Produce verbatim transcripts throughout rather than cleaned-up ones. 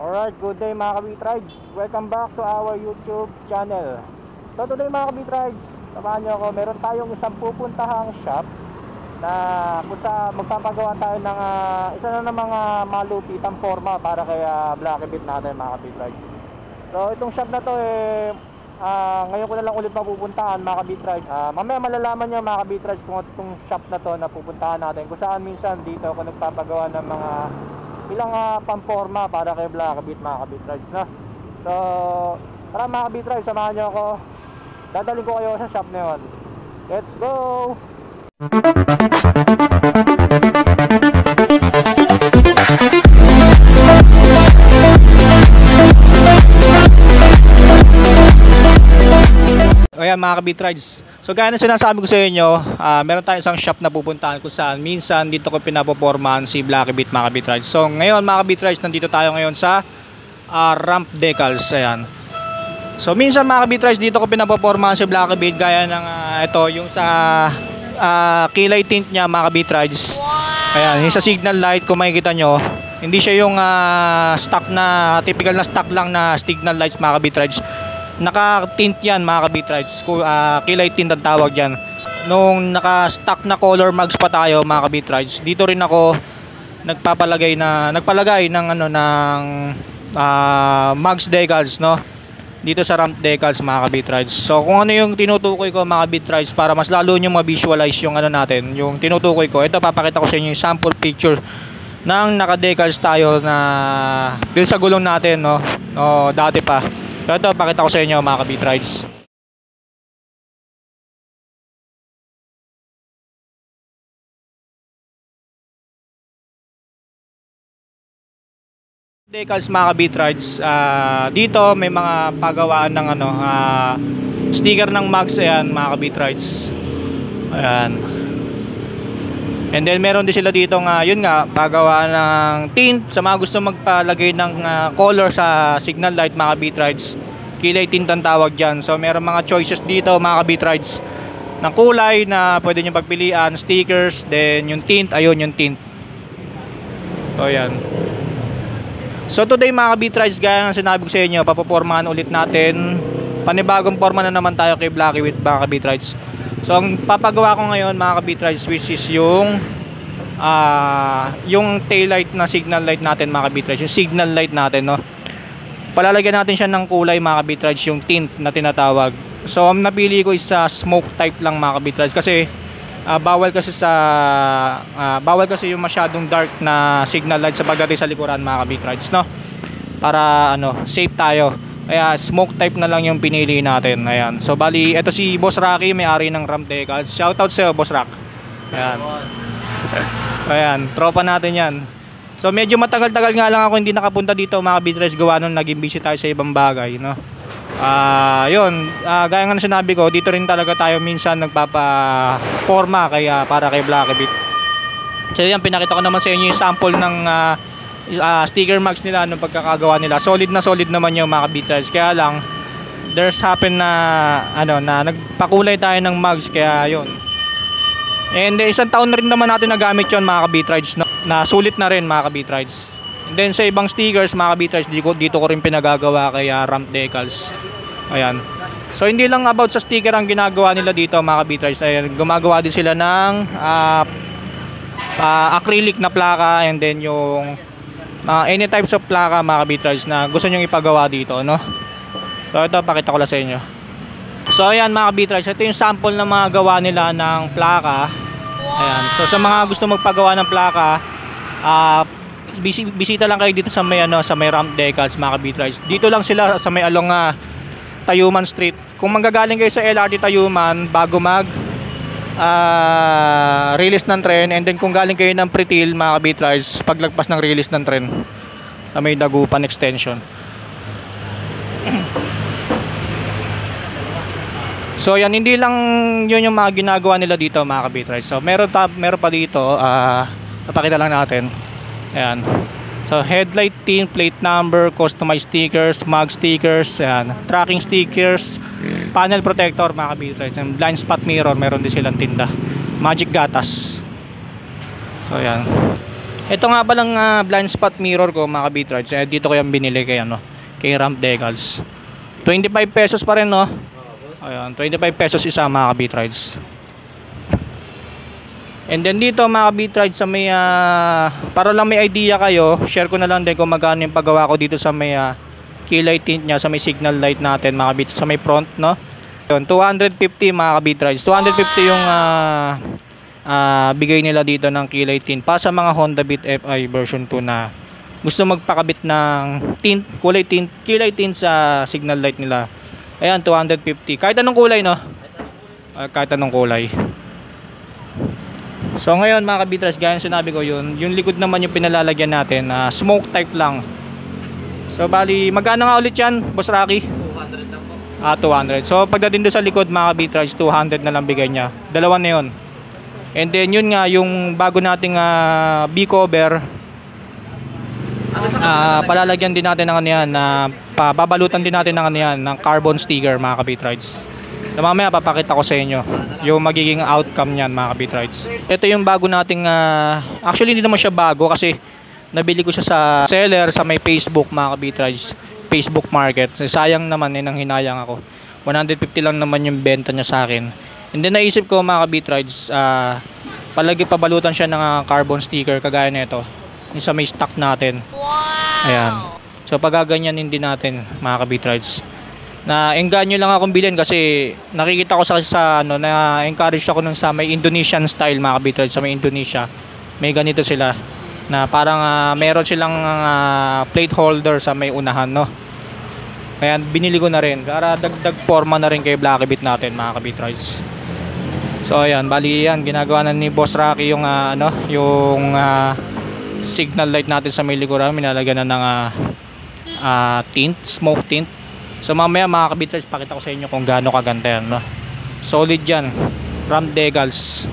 Alright, good day mga kabitrides. Welcome back to our YouTube channel. So today mga kabitrides, samahan nyo ako. Meron tayong isang pupuntahang shop na kung sa magpapagawa tayo ng uh, isa na ng mga malupitang forma para kay uh, Blacky Beat natin mga kabitrides. So itong shop na to eh uh, ngayon ko na lang ulit mapupuntahan mga kabitrides. uh, Mamaya malalaman nyo mga kabitrides kung itong shop na to na pupuntahan natin, kung saan minsan dito ako nagpapagawa ng mga ilang uh, pamporma para kay Blacky Beat mga kabitrides na. So tara mga kabitrides, samahan nyo ako. Dadalhin ko kayo sa shop na yun. Let's go! Ayan mga kabitrides, so gaya na sinasabi ko sa inyo, uh, meron tayong isang shop na pupuntahan kung saan minsan dito ko pinapopormahan si Blacky Beat mga kabitrides. So ngayon mga kabitrides, nandito tayo ngayon sa uh, Ramp Decals. Ayan. So minsan mga kabitrides, dito ko pinapopormahan si Blacky Beat gaya ng uh, ito, yung sa uh, kilay tint niya mga kabitrides. Ayan, yung sa signal light, kung makikita nyo, hindi siya yung uh, stock na, typical na stock lang na signal lights mga kabitrides. Naka-tint yan mga kabitrides, uh, kilay tint ang tawag dyan. Nung naka-stock na color mags pa tayo mga kabitrides, dito rin ako nagpapalagay na nagpalagay ng ano ng uh, mags decals, no, dito sa Ramp Decals mga kabitrides. So kung ano yung tinutukoy ko mga kabitrides, para mas lalo nyo ma-visualize yung ano natin, yung tinutukoy ko, ito papakita ko sa inyo yung sample picture ng naka-decals tayo na dito sa gulong natin, no, no dati pa. So ito pakita ko sa inyo mga kabitrides. Decals mga kabitrides, uh, dito may mga pagawaan ng ano, uh, sticker ng mags. Ayan mga kabitrides. Ayan. And then meron din sila dito nga, yun nga, pagawaan ng tint sa mga gusto magpalagay ng uh, color sa signal light mga kabitrides. Kilay tint ang tawag dyan. So meron mga choices dito mga kabitrides ng kulay na pwede nyo pagpilian, stickers, then yung tint, ayun yung tint. So ayan. So today mga kabitrides, gaya ng sinabi ko sa inyo, papopormahan ulit natin, panibagong forma na naman tayo kay Blacky Beat mga kabitrides. So ang papagawa ko ngayon mga kabitrides, which is yung uh, yung tail light na signal light natin mga kabitrides, yung signal light natin, no. Palalagyan natin siya ng kulay mga kabitrides, yung tint na tinatawag. So ang napili ko is sa smoke type lang mga kabitrides, kasi uh, bawal kasi sa uh, bawal kasi yung masyadong dark na signal light sa pagdating sa likuran mga kabitrides, no, para ano, safe tayo. Kaya smoke type na lang yung pinili natin. Ayan. So bali, ito si Boss Rocky, may-ari ng Ramp Decals. Shoutout sa'yo Boss Rock. Ayan. Ayan, tropa natin yan. So medyo matagal-tagal nga lang ako hindi nakapunta dito mga kabitrides, gawa nung naging busy tayo sa ibang bagay, no. Ah, uh, yun, uh, gaya nga na sinabi ko, dito rin talaga tayo minsan nagpapa-forma kaya para kay Blacky Beat. So yan, pinakita ko naman sa inyo yung sample ng uh, uh, sticker mags nila nung pagkakagawa nila. Solid na solid naman yung mga kabitrides. Kaya lang there's happen na ano na nagpakulay tayo ng mags, kaya yun. And then, isang taon na rin naman natin nagamit yon mga kabitrides, no? Na sulit na rin mga kabitrides. And then sa ibang stickers mga kabitrides, dito, dito ko rin pinagagawa kay uh, Ramp Decals. Ayan. So hindi lang about sa sticker ang ginagawa nila dito mga kabitrides. Ayan, gumagawa din sila ng uh, uh, acrylic na plaka, and then yung uh, any types of plaka mga kabitrides na gusto nyong ipagawa dito, no. So ito pakita ko lang sa inyo. So ayan mga kabitrides, ito yung sample ng mga gawa nila ng plaka. Ayan. So sa mga gusto magpagawa ng plaka, uh, bisi bisita lang kayo dito sa may ano, sa may Ramp Decals mga kabitrides. Dito lang sila sa may along uh, Tayuman Street. Kung manggagaling kayo sa L R T Tayuman bago mag uh, release ng tren, and then kung galing kayo ng Pretil mga kabitrides, paglagpas ng release ng tren sa may Dagupan Extension. So yan, hindi lang yun yung mga ginagawa nila dito mga kabitrides. So meron, ta meron pa dito, uh, napakita lang natin. Ayan. So headlight tint, plate number, customized stickers, mug stickers, ayan, tracking stickers, panel protector mga kabitrides, and blind spot mirror, meron din silang tinda. Magic gatas. So ayan. Ito nga palang uh, blind spot mirror ko mga ka-Beatrides. Eh, dito ko yung binili kay ano, kay Ramp Decals. twenty-five pesos pa rin, no? Ayan, twenty-five pesos isa mga ka-Beatrides. And then dito mga ka-Beatrides sa may uh, para lang may idea kayo, share ko na lang din kung magkano yung paggawa ko dito sa may uh, kilay tint niya, sa may signal light natin mga ka-Beatrides, sa may front, no? Yun, two hundred fifty mga ka-Beatrides. two hundred fifty yung uh, uh, bigay nila dito ng kilay tint pa sa mga Honda Beat F I version two na gusto magpakabit ng tint, kulay tint, kilay tint sa signal light nila. Ayan, two hundred fifty. Kahit anong kulay, no? Uh, kahit anong kulay. So ngayon mga ka-Beatrides, gaya ng sinabi ko yun, yung likod naman yung pinalalagyan natin, uh, smoke type lang. So bali, magkano nga ulit yan, Boss Rocky? two hundred lang po. Ah, two hundred. So pagdating doon sa likod mga ka-Beatrides, two hundred na lang bigay niya. Dalawa na yun. And then yun nga, yung bago nating uh, B-cover, uh, palalagyan din natin ng ano yan, uh, pababalutan din natin ng ano yan, ng carbon sticker mga ka-Beatrides. So mamaya papakita ko sa inyo yung magiging outcome niyan mga ka-Beatrides. Ito yung bago nating, uh, actually hindi naman siya bago kasi nabili ko siya sa seller sa may Facebook mga ka-Beatrides, Facebook Market. Sayang naman eh, nang hinayang ako. one hundred fifty lang naman yung benta niya sa akin. And then naisip ko mga ka-Beatrides, uh, palagi pabalutan siya ng uh, carbon sticker kagaya nito. Yung sa may stock natin. Wow! Ayan. So pagaganyanin din natin mga ka-Beatrides. Na engganyo lang akong bilhin kasi nakikita ko sa, sa ano, na encourage ako nun sa may Indonesian style mga ka-Beatrides, sa may Indonesia. May ganito sila na parang uh, meron silang uh, plate holder sa may unahan, no? Kaya binili ko na rin para dagdag forma na rin kay Blacky Beat natin mga ka-Beatrides. So ayan, bali yan ginagawa na ni Boss Rocky yung uh, ano, yung uh, signal light natin sa may likuran, minalagyan na ng uh, uh, tint, smoke tint. So mamaya mga ka-Beatrides, pakita ko sa inyo kung gaano kaganda yan, no? Solid yan, Ramp Decals.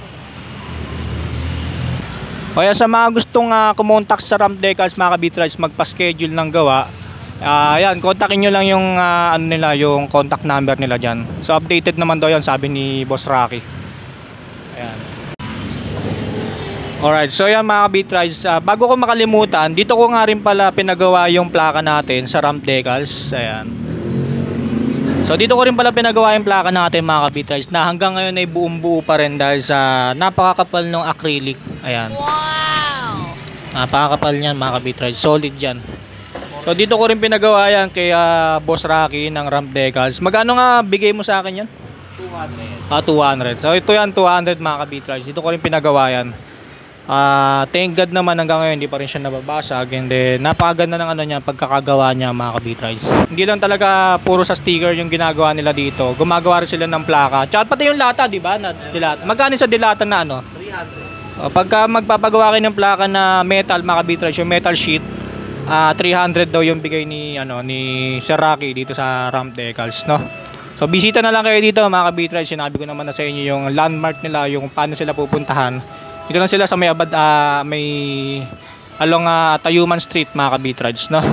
Kaya sa mga gustong uh, kumontak sa Ramp Decals mga ka-Beatrides, magpa-schedule ng gawa, uh, ayan, kontakin nyo lang yung uh, ano nila, yung contact number nila dyan. So updated naman daw yan, sabi ni Boss Rocky. Ayan. Alright, so yan mga ka-Beatrides, uh, bago ko makalimutan, dito ko nga rin pala pinagawa yung plaka natin sa Ramp Decals. Ayan. So dito ko rin pala pinagawa yung plaka natin mga ka-Beatrides na hanggang ngayon ay buong buo pa rin dahil sa napakakapal ng acrylic. Ayan. Wow! Napakakapal niyan mga ka-Beatrides, solid yan. So dito ko rin pinagawa yan kay uh, Boss Rocky ng Ramp Decals. Magkano nga bigay mo sa akin yan? two hundred. Ah, two hundred. So ito yan, two hundred mga ka-Beatrides. Dito ko rin pinagawa yan. Uh, thank God naman hanggang ngayon hindi pa rin siya nababasag, and then napakaganda ng ano niya, pagkakagawa niya mga ka-Beatrides. Hindi lang talaga puro sa sticker yung ginagawa nila dito, gumagawa rin sila ng plaka, tsaka pati yung lata, di ba? Na dilata. Magkano sa dilata na ano? three hundred. Uh, pagka magpapagawa kayo ng plaka na metal mga ka-Beatrides, yung metal sheet, uh, three hundred daw yung bigay ni ano ni Sir Rocky dito sa Ramp Decals, no? So bisita na lang kayo dito mga ka-Beatrides. Sinabi ko naman na sa inyo yung landmark nila, yung paano sila pupuntahan. Dito lang sila sa may abad, uh, may along uh, Tayuman Street mga ka-Beatrides, no?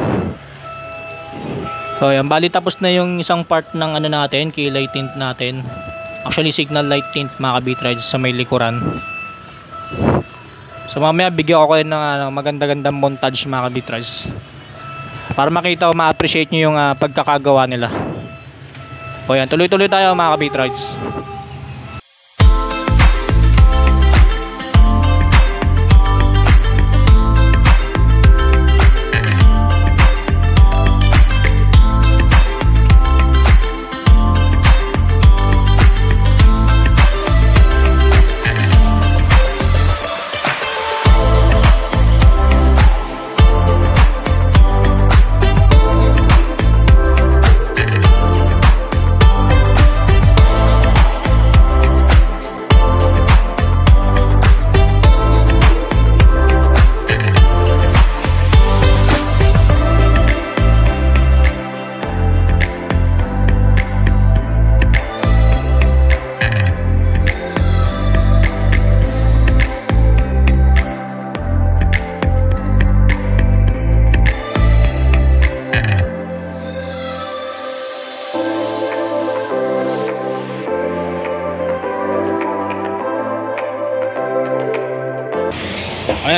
So yan, bali tapos na yung isang part ng ano natin, kilay tint natin. Actually signal light tint mga ka-Beatrides sa may likuran. So mamaya bigyan ko kayo ng uh, maganda-gandang montage mga ka-Beatrides para makita o ma-appreciate nyo yung uh, pagkakagawa nila. O yan, tuloy-tuloy tayo mga ka-Beatrides.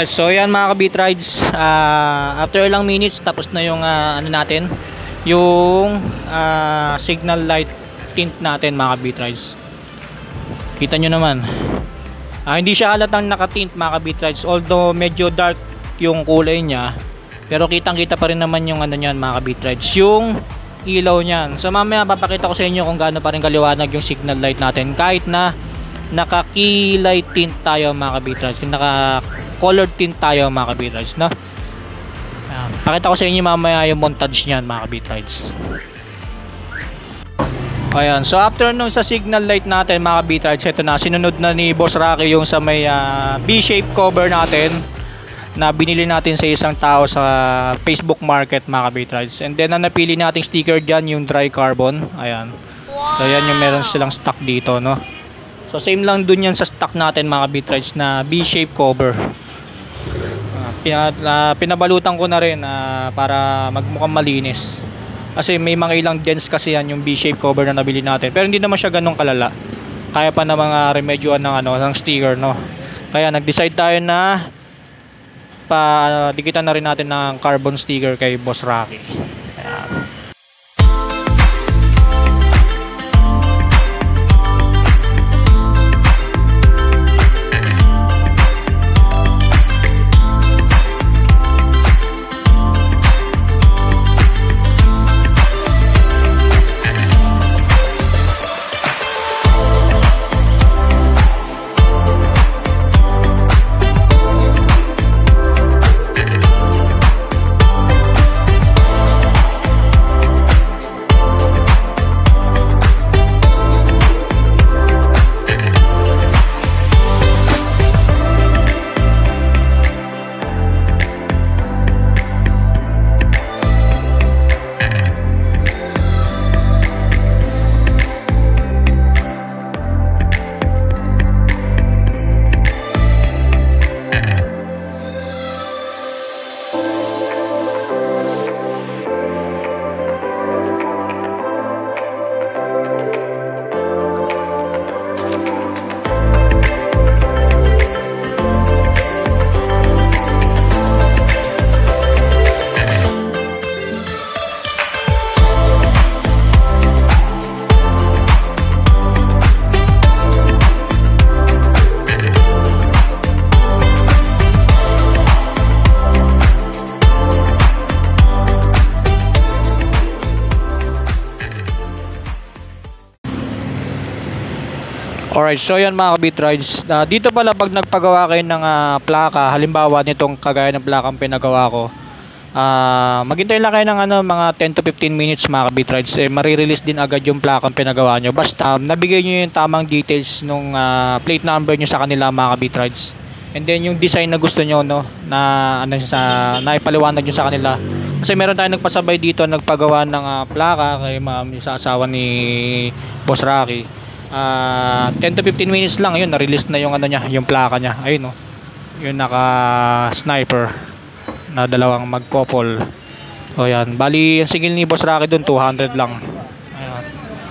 Alright, so yan mga ka-beat rides, uh, after ilang minutes tapos na yung uh, ano natin, yung uh, signal light tint natin mga ka-beat rides. Kita nyo naman, uh, hindi siya halatang naka-tint mga ka-beat rides, although medyo dark yung kulay niya, pero kitang kita pa rin naman yung ano nyan mga ka-beat rides, yung ilaw nyan. So mamaya papakita ko sa inyo kung gaano pa rin kaliwanag yung signal light natin kahit na naka-key light tint tayo mga ka-beat rides, naka colored tint tayo mga ka-beat rides, no? Ayan, pakita ko sa inyo mamaya yung montage niyan mga ka-beat rides. Ayan, so after nung sa signal light natin mga ka-beat rides, ito na, sinunod na ni Boss Rocky yung sa may uh, B-shape cover natin na binili natin sa isang tao sa Facebook Market mga ka-beat rides. And then ang napili nating sticker dyan yung dry carbon. Ayan, so yan yung meron silang stock dito, no? So same lang dun yan sa stock natin mga ka-beat rides na B-shape cover. Pina, uh, pinabalutan ko na rin uh, para magmukhang malinis kasi may mga ilang dents kasi yan yung B-shape cover na nabili natin, pero hindi naman siya ganun kalala, kaya pa na mga remedyoan ng, ano, ng sticker, no? Kaya nag-decide tayo na pa uh, dikitan na rin natin ng carbon sticker kay Boss Rocky. Ayan. Alright, so yan mga ka-beat rides, uh, dito pala pag nagpagawa kayo ng uh, plaka, halimbawa nitong kagaya ng plakang pinagawa ko, uh, maghintay lang kayo ng ano, mga ten to fifteen minutes mga ka-beat rides, eh, marirelease din agad yung plakang pinagawa nyo, basta um, nabigay nyo yung tamang details nung uh, plate number nyo sa kanila mga ka-beat rides, and then yung design na gusto nyo, no, na, ano, sa, na ipaliwanag nyo sa kanila, kasi meron tayong nagpasabay dito nagpagawa ng uh, plaka kay ma'am, sa asawa ni Boss Rocky. Uh, ten to fifteen minutes lang, ayun, na-release na yung ano niya, yung plaka niya. Ayun, no. Yung naka-sniper na dalawang mag-couple. O yan, bali yung singil ni Boss Rocky doon two hundred lang. Ayun.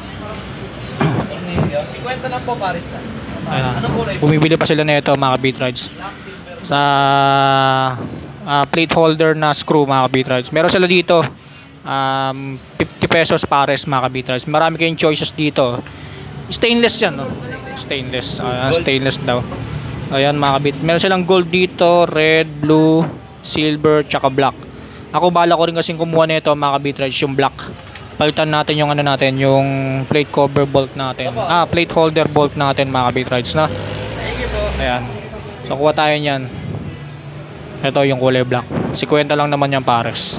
fifty lang po, pares na. Ayun. Bumibili pa sila nito mga ka-beat rides. Sa uh, plate holder na screw mga ka-beat rides. Meron sila dito um, fifty pesos pares mga ka-beat rides. Marami kayong choices dito. Stainless yan, no? Stainless, uh, stainless daw. Ayan mga kabit, meron silang gold dito, red, blue, silver, tsaka black. Ako bala ko rin kasing kumuha nito mga kabit rides, yung black. Palitan natin yung ano natin, yung plate cover bolt natin, ah, plate holder bolt natin mga kabit rides, na. Ayan, so kuha tayo nyan. Ito yung kulay black, fifty lang naman yung pares.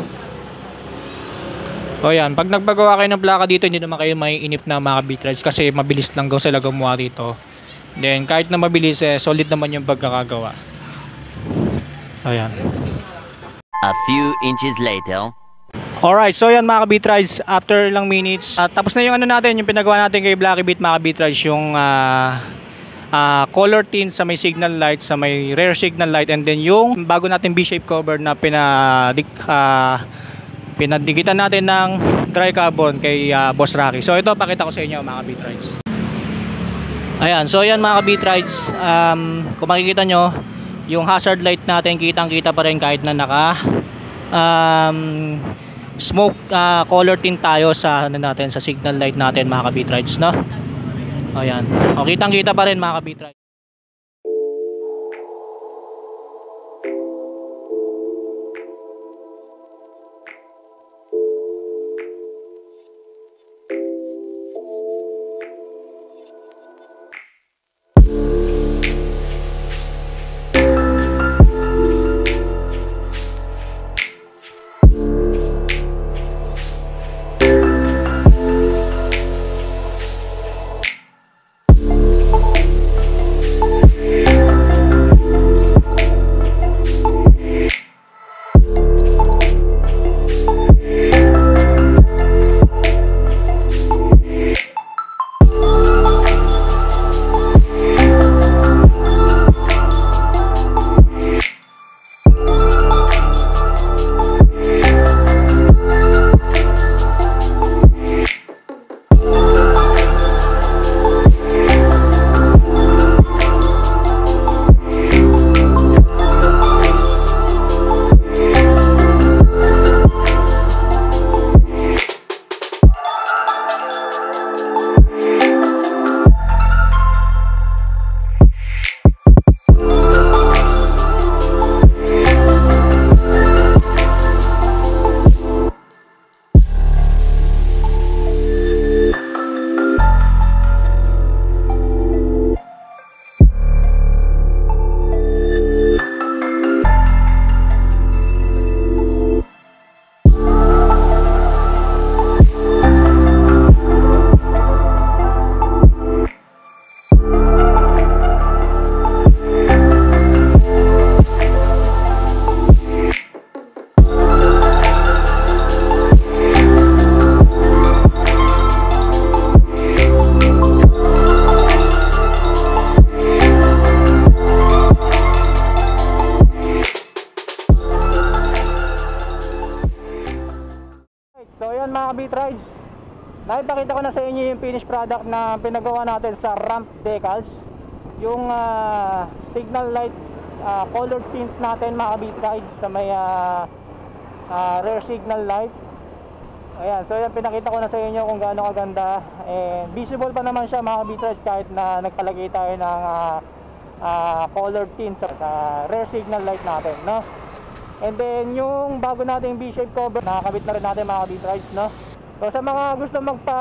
O yan, pag nagpagawa kayo ng plaka dito, hindi naman kayo maiinip na mga ka-beat rides kasi mabilis lang daw sila gumawa dito. Then kahit na mabilis, eh, solid naman yung pagkakagawa. Ayan. A few inches later. Alright, so yan mga ka-beat rides, after ilang minutes, uh, tapos na yung ano natin, yung pinagawa natin kay Blacky Beat mga ka-beat rides, yung uh, uh, color tint sa may signal light, sa may rear signal light, and then yung bago natin B-shape cover na pinadik, uh, pinadikitan natin ng dry carbon kay uh, Boss Rocky. So ito, pakita ko sa inyo mga ka-beat rides. Ayan, so yan mga ka-beat rides, um, kung makikita nyo, yung hazard light natin kitang kita pa rin kahit na naka um, smoke uh, color tint tayo sa ano natin, sa signal light natin mga ka-beat rides, no? Ayan, o kitang kita pa rin mga ka-beat rides. So ayan mga ka-beat rides, nakipakita ko na sa inyo yung finished product na pinagawa natin sa ramp decals. Yung uh, signal light uh, color tint natin mga ka-beat rides sa may uh, uh, rear signal light. Ayan, so ayan, pinakita ko na sa inyo kung gaano kaganda. And visible pa naman siya mga ka-beat rides kahit na nagpalagay tayo ng uh, uh, color tint sa, sa rear signal light natin, no? And then yung bago nating V-shape cover, nakakabit na rin natin mga ka-beat rides, no? So sa mga gusto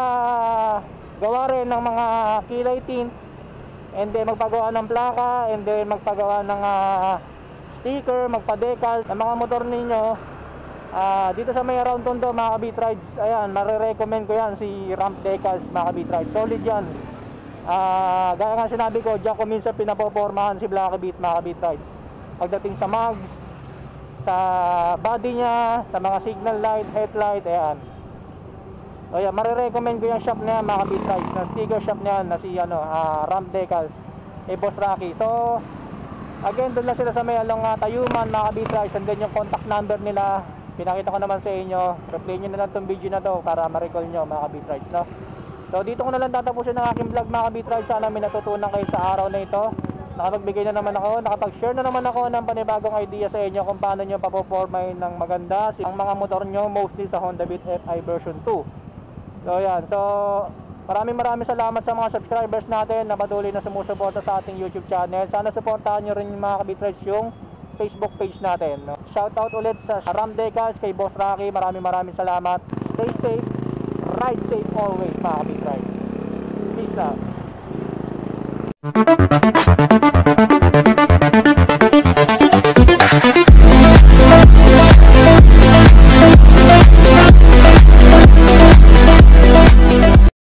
magpagawa rin ng mga kilay tint, and then magpagawa ng plaka, and then magpagawa ng uh, sticker, magpa-decal ng mga motor ninyo, uh, dito sa may around Tondo mga ka-beat rides, ayan, marirecommend ko yan, si Ramp Decals mga ka-beat rides. Solid yan. Uh, gaya nga sinabi ko, diyan ko minsan pinapopormahan si Black Beat mga ka-beat rides. Pagdating sa mags, sa body niya, sa mga signal light, headlight, ayan. O yan, marirecommend ko yung shop na yan mga ka-beat rides, na sticker shop na yan, na si ano, uh, Ramp Decals, eh Boss Rocky. So again, doon lang sila sa may along uh, Tayuman mga ka-beat rides, and then yung contact number nila pinakita ko naman sa inyo. Replay nyo na lang itong video na to para ma-recall nyo mga ka-beat rides, no? So dito ko na lang tatapusin ang aking vlog mga ka-beat rides. Sana may natutunan kayo sa araw na ito. Nakapagbigay na naman ako, nakapag-share na naman ako ng panibagong idea sa inyo kung paano nyo papoformay ng maganda ang mga motor nyo, mostly sa Honda Beat F I version two. So yan, so maraming maraming salamat sa mga subscribers natin na patuloy na sumusuporta sa ating YouTube channel. Sana supportahan nyo rin yung mga ka-beat rides yung Facebook page natin, no? Shoutout ulit sa Ramp Decals, kay Boss Rocky, maraming maraming salamat. Stay safe, ride safe always mga ka-beat rides. Peace out.